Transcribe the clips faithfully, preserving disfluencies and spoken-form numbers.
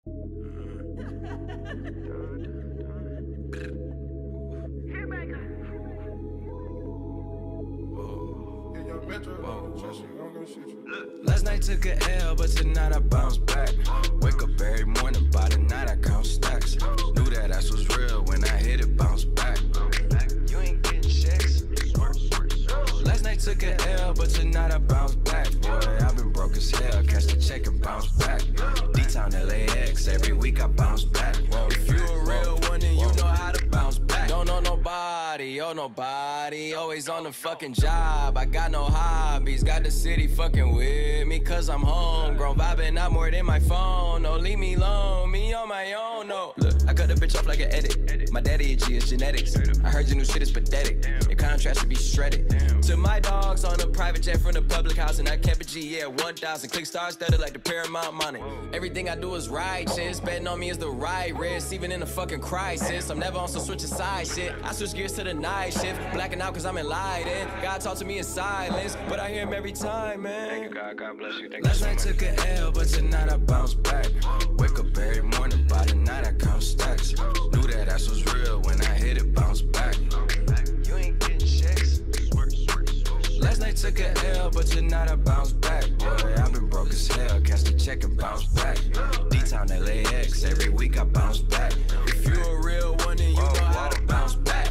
Last night took a L, but tonight I bounce back. Wake up every morning, by the night I count stacks. Knew that ass was real when I hit it, bounce back. You ain't getting checks. Last night took a L, but tonight I bounce back. Boy, I've been broke as hell, catch the check and bounce back. D-Town L A X, every week I bounce back. If you a real one, then you know how to bounce back. Don't know nobody, oh nobody, always on the fucking job. I got no hobbies, got the city fucking with me, cause I'm homegrown, vibing out more than my phone. No, leave me alone, me on my own, no. Look, I cut the bitch off like an edit. My daddy a G, it's genetics. I heard your new shit is pathetic. Your contrast should be shredded. To my dogs on a private jet from the public house, and I kept a G, yeah, one thousand. Click stars studded like the Paramount money. Everything I do is righteous. Betting on me is the right risk, even in a fucking crisis. I'm never on some switching side shit. I switch gears to the night shift, blacking out cause I'm enlightened. God talk to me in silence, but I hear him every time, man. Thank you, God. God bless you. Thank Last you so night much. took a L, but tonight I bounce back. Wake up every morning, by the night I count stacks. Knew that ass was real when I hit it, bounce back. You ain't getting checks. Last night took a L, but tonight I bounce back. Boy, I've been broke as hell, catch the check and bounce back. D-Town L A X, every week I bounce back. If you a real one, then you know how to bounce back.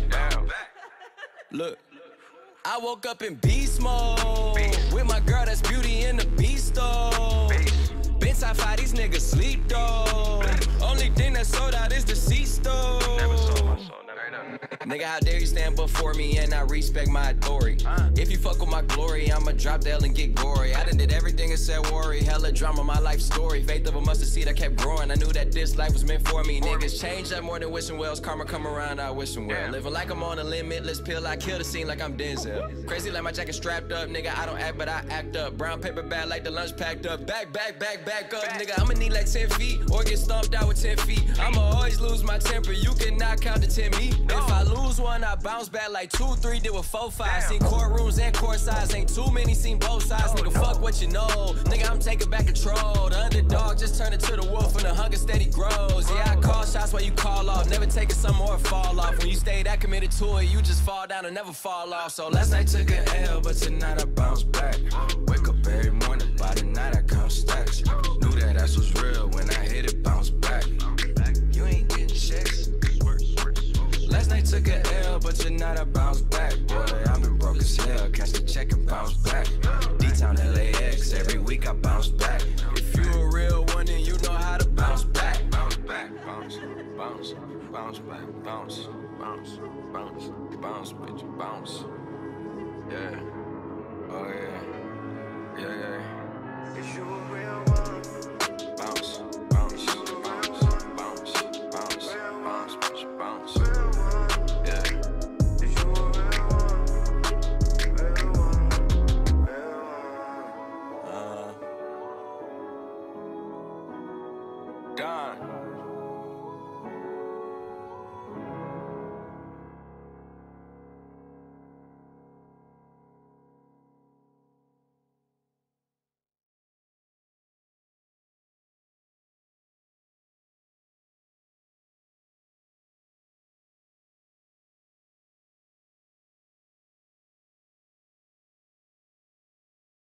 Look, I woke up in beast mode with my girl that's Beauty and the Beast though. Been top five, these niggas sleep though. Only thing that sold out is the C-store. Never sold my soul, never done. Nigga, how dare you stand before me and I respect my authority. If you fuck with my glory, I'ma drop the L and get gory. I done did everything except worry. Hella drama, my life story. Faith of a mustard seed, I kept growing. I knew that this life was meant for me. Niggas change up more than wishing wells. Karma come around, I wishing well. Living like I'm on a limitless pill. I kill the scene like I'm Denzel. Crazy like my jacket strapped up. Nigga, I don't act, but I act up. Brown paper bag like the lunch packed up. Back, back, back, back up. Nigga, I'ma need like ten feet or get stomped out with ten feet. I'ma always lose my temper. You cannot count to ten me. If I lose one, I bounce back like two, three, did with four, five. Seen courtrooms and court sides, ain't too many, seen both sides. Nigga, fuck what you know. Nigga, I'm taking back control. The underdog just turned into the wolf and the hunger steady grows. Yeah, I call shots while you call off. Never taking some more fall off. When you stay that committed to it, you just fall down and never fall off. So last night took an L, but tonight I bounce back. Wake up every morning, by the night I count stacks. Knew that ass was real when I hit it, bounce back. You ain't getting checks. Last night took a L, but tonight I bounce back. Boy, I've been broke as hell, catch the check and bounce back. D-Town L A X, every week I bounce back. If you a real one, then you know how to bounce back. Bounce back, bounce, bounce, bounce back, bounce, bounce, bounce, bounce, bitch, bounce. Yeah, oh yeah, yeah, yeah. Is you a real one? Bounce, bounce, bounce, bounce, bounce, bounce, bitch, bounce. Yeah. Is you a real one? Real one, real one. Uh, Don.